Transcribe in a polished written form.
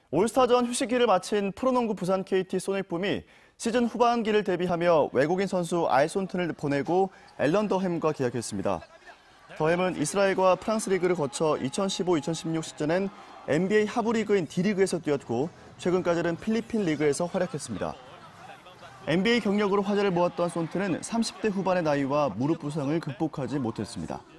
올스타전 휴식기를 마친 프로농구 부산 KT 소닉붐이 시즌 후반기를 대비하며 외국인 선수 알손튼을 보내고 앨런 더햄과 계약했습니다. 더햄은 이스라엘과 프랑스 리그를 거쳐 2015-2016 시즌엔 NBA 하부리그인 D리그에서 뛰었고 최근까지는 필리핀 리그에서 활약했습니다. NBA 경력으로 화제를 모았던 손튼은 30대 후반의 나이와 무릎 부상을 극복하지 못했습니다.